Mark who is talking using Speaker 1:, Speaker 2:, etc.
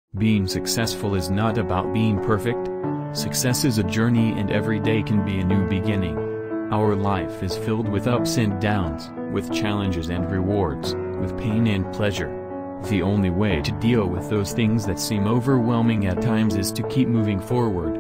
Speaker 1: Being successful is not about being perfect. Success is a journey, and every day can be a new beginning. Our life is filled with ups and downs, with challenges and rewards, with pain and pleasure. The only way to deal with those things that seem overwhelming at times is to keep moving forward,